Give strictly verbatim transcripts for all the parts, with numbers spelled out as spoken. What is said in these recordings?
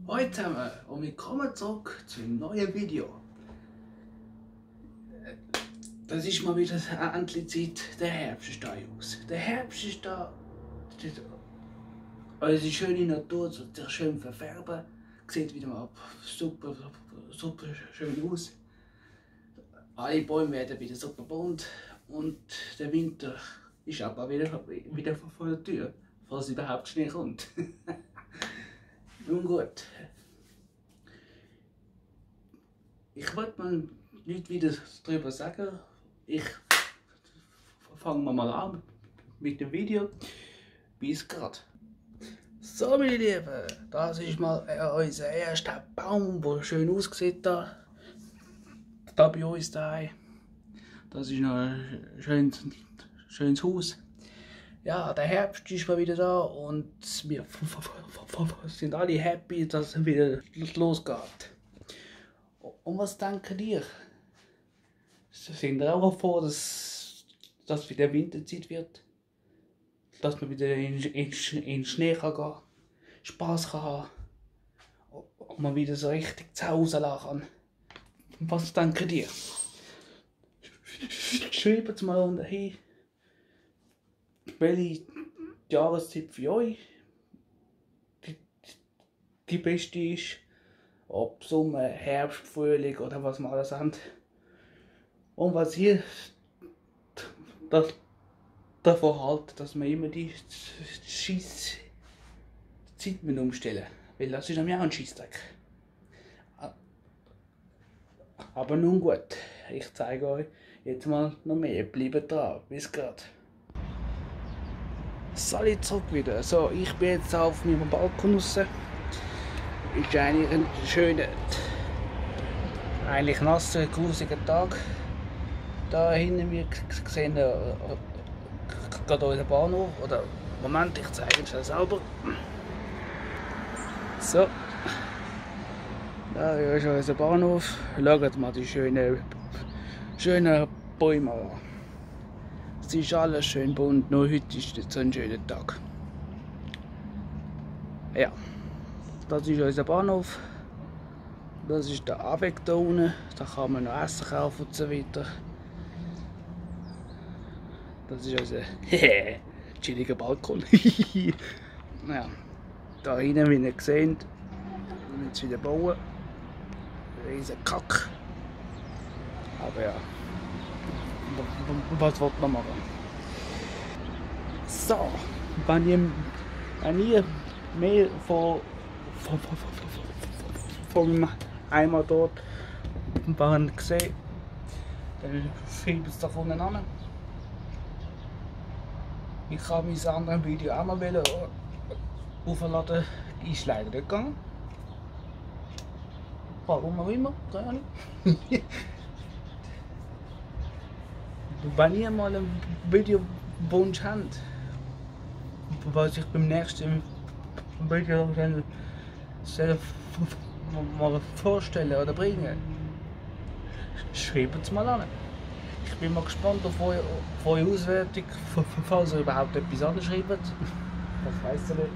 Hallo zusammen und willkommen zurück zu einem neuen Video. Das ist mal wieder endlich Zeit, der Herbst ist da, Jungs. Der Herbst ist da. Unsere schöne Natur soll sich schön verfärben. Sieht wieder mal super, super schön aus. Alle Bäume werden wieder super bunt und der Winter ist aber wieder, wieder vor der Tür, falls überhaupt Schnee kommt. Nun gut. Ich wollte mal nicht wieder darüber sagen. Ich fange mal an mit dem Video. Bis grad. So, meine Lieben, das ist mal unser erster Baum, der schön aussieht da. Da bei uns daheim. Das ist noch ein schönes, schönes Haus. Ja, der Herbst ist mal wieder da und wir sind alle happy, dass es wieder losgeht. Und was denken ihr? Sind ihr auch froh, dass es wieder Winterzeit wird? Dass man wieder in, in, in den Schnee kann gehen, Spass kann haben und man wieder so richtig zu Hause lassen kann. Was denkt ihr? Schreibt es mal unten hin, welche Jahreszeit für euch die, die beste ist. Ob Sommer, Herbst, Frühling oder was wir alles haben. Und was ihr das, davon haltet, dass wir immer die scheiß Zeit umstellen müssen. Weil das ist nämlich auch ein Scheissdreck. Aber nun gut, ich zeige euch jetzt mal noch mehr. Bleibt dran, bis grad. Salut zurück wieder. So, ich bin jetzt auf meinem Balkon raus. Ist eigentlich ein schöner, eigentlich nasser, grusiger Tag. Da hinten wir sehen äh, gerade unseren Bahnhof. Oder Moment, ich zeige es selber. So, da ist unser Bahnhof. Schaut mal die schönen, schönen Bäume an. Es ist alles schön bunt, nur heute ist so ein schöner Tag. Ja. Das ist unser Bahnhof. Das ist der Abweg da unten. Da kann man noch Essen kaufen und so weiter. Das ist unser chilliger Balkon. Ja. Da hinten, wie ihr seht, wir jetzt wieder bauen. Riesen Kack. Aber ja. Was wollt man machen? So. Wenn ihr, wenn ihr mehr von vom Eimer dort waren gesehen, dann schreibt es doch unten an. Ich habe mein anderes Video auch mal aufladen, ist leider nicht gegangen. Warum auch immer, keine Ahnung. Wenn ihr mal einen Videowunsch habt, was ich beim nächsten Video mal vorstellen oder bringen, schreibt es mal an. Ich bin mal gespannt auf eure, auf eure Auswertung, falls ihr überhaupt etwas anschreibt. Das weiss ich nicht.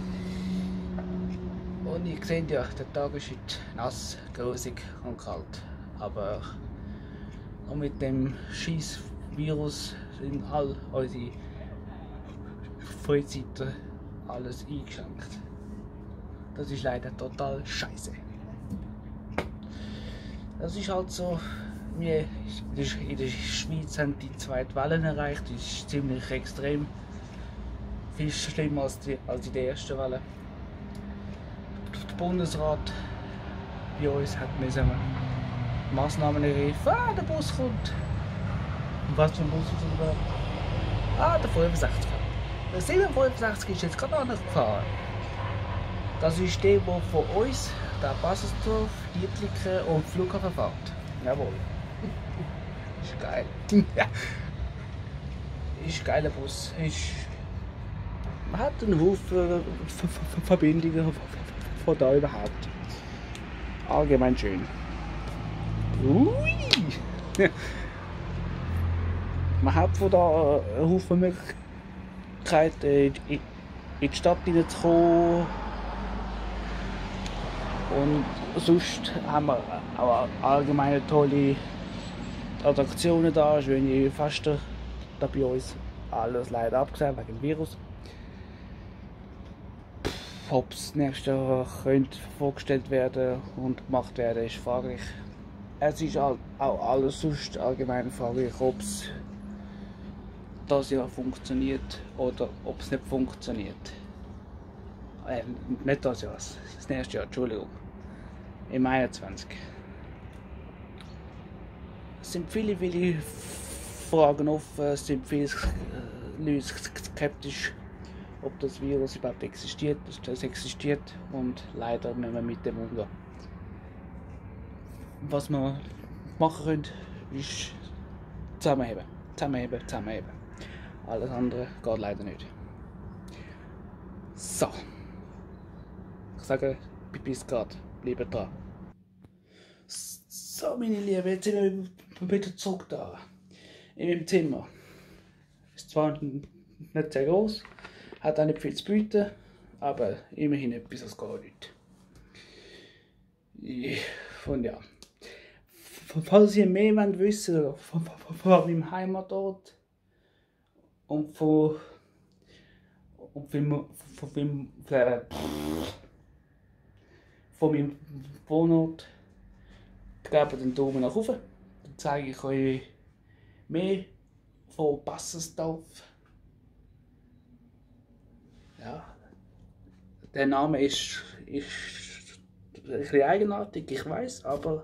Und ihr seht ja, der Tag ist heute nass, grusig und kalt. Aber auch mit dem scheiß Virus sind all unsere Freizeiten alles eingeschränkt. Das ist leider total scheiße. Das ist halt so, wir in der Schweiz haben die zweite Welle erreicht, das ist ziemlich extrem. Viel schlimmer als, die, als in der ersten Welle. Der Bundesrat bei uns hat müssen Massnahmen ergreifen. Ah, der Bus kommt. Und was für ein Bus ist das? Ah, der fünfundsechzig. Der siebenhundertfünfundsechzig ist jetzt gerade anders gefahren. Das ist der, der von uns, der Baselsdorf, Dietliken und Flughafen fährt. Jawohl. Ist geil. Ist ein geiler Bus. Ist, man hat einen Haufen Verbindungen von da überhaupt. Allgemein schön. Ui. Man hat von da einen Haufen Möglichkeiten in die Stadt hineinzukommen. Und sonst haben wir auch allgemein tolle Attraktionen da, schöne Feste. Da bei uns alles leider abgesagt wegen dem Virus. Ob es nächstes Jahr könnte vorgestellt werden und gemacht werden, ist fraglich. Es ist auch alles sonst allgemein fraglich, ob es das Jahr funktioniert oder ob es nicht funktioniert. Äh, nicht das Jahr, das nächste Jahr, Entschuldigung. Im einundzwanzig. Es sind viele, viele Fragen offen, es sind viele Leute skeptisch, ob das Virus überhaupt existiert, das existiert und leider müssen wir mit dem umgehen. Was wir machen können, ist zusammenheben, zusammenheben, zusammenheben. Alles andere geht leider nicht. So. Ich sage, bis gerade, bleibt dran. So, meine Lieben, jetzt sind wir wieder zurück da. In meinem Zimmer. Ist zwar nicht sehr groß, hat auch nicht viel zu bieten, aber immerhin etwas, das geht nicht. Und ja. Falls ihr mehr wollt wissen von, von, von meinem Heimatort und von, und von, von, von, von, von meinem Wohnort, gebt den Daumen nach oben. Dann zeige ich euch mehr von Bassersdorf. Ja, der Name ist, ist ein bisschen eigenartig, ich weiß, aber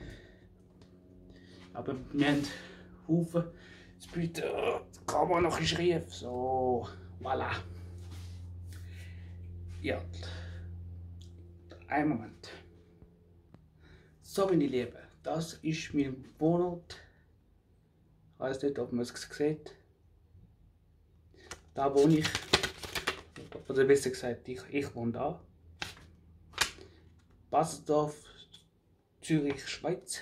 Aber wir haben Haufen zu bieten. Die Kamera noch ist schief. So, voilà. Ja. Einen Moment. So, meine Lieben, das ist mein Wohnort. Ich weiß nicht, ob man es sieht. Da wohne ich. Oder besser gesagt, ich, ich wohne da. Bassersdorf, Zürich, Schweiz.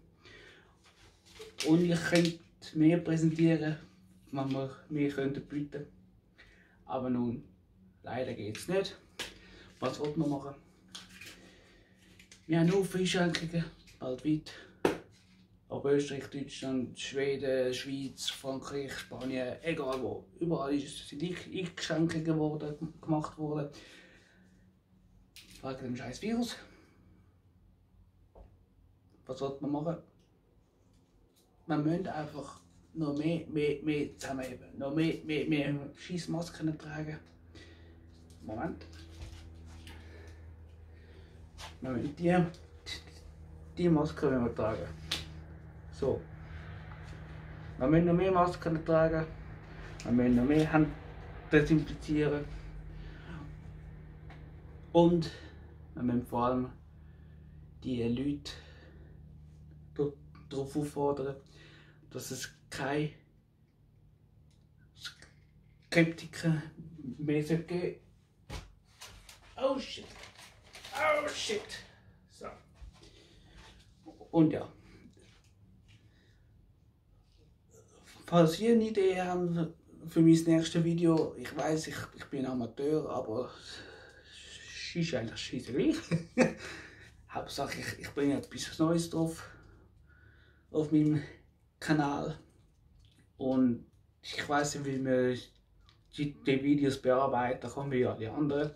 Und ich könnte mehr präsentieren, wenn wir mehr könnten bieten. Aber nun, leider geht es nicht. Was wollen wir machen? Wir haben nur Einschränkungen, weltweit. Ob Österreich, Deutschland, Schweden, Schweiz, Frankreich, Spanien, egal wo. Überall sind Einschränkungen worden, gemacht worden. Wegen dem scheiß Virus. Was sollte man machen? Man müsste einfach noch mehr, mehr, mehr zusammenheben. Noch mehr, mehr, mehr Scheissmasken tragen. Moment. Wir müssen die, die Maske wir tragen. So. Wir müssen noch mehr Masken tragen. Wir müssen noch mehr Hände desinfizieren. Und wir müssen vor allem die Leute darauf auffordern, dass es keine Skeptiker mehr geben. Oh shit! Oh shit! So. Und ja. Falls ihr eine Idee habt für mein nächstes Video, ich weiß, ich, ich bin Amateur, aber es ist eigentlich scheissegleich. Hauptsache ich, ich bringe etwas Neues drauf auf meinem Kanal. Und ich weiß nicht, wie man die, die Videos bearbeiten kann wie alle anderen.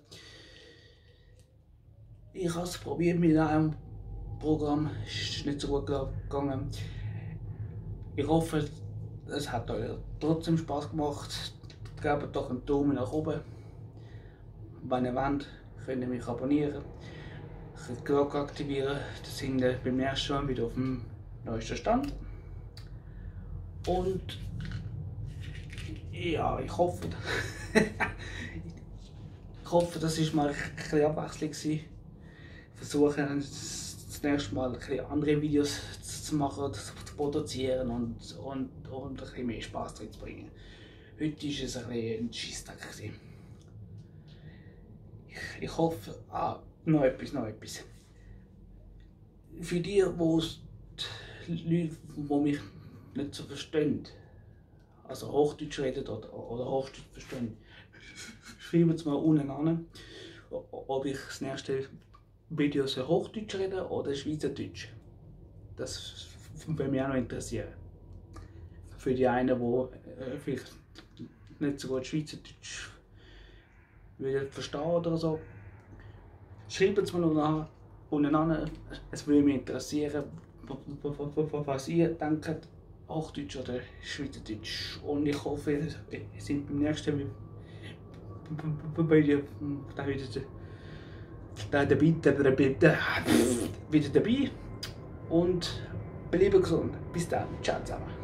Ich habe es probiert mit einem Programm, es ist nicht so gut gegangen. Ich hoffe, es hat euch trotzdem Spaß gemacht. Gebt doch einen Daumen nach oben. Wenn ihr wollt, könnt ihr mich abonnieren. Die Glocke aktivieren, dann sind wir beim nächsten Mal wieder auf dem neuesten Stand. Und ja, ich hoffe, ich hoffe, das war mal ein bisschen Abwechslung gewesen. Ich versuche das nächste Mal ein bisschen andere Videos zu machen, zu produzieren und, und, und ein bisschen mehr Spaß drin zu bringen. Heute war es ein bisschen ein Scheisstag. Ich, ich hoffe, ah, noch etwas, noch etwas. Für die, wo die Leute, die mich nicht so verstehen, also Hochdeutsch reden oder, oder Hochdeutsch verstehen, schreibt es mal unten an, ob ich das nächste Videos Hochdeutsch reden oder Schweizerdeutsch? Das würde mich auch noch interessieren. Für die einen, die äh, vielleicht nicht so gut Schweizerdeutsch verstehen oder so. Schreibt es mir noch nach unten an. Es würde mich interessieren, was ihr denkt, Hochdeutsch oder Schweizerdeutsch. Und ich hoffe, ihr seid beim nächsten Video wieder dabei und bleibt gesund. Bis dann. Ciao zusammen.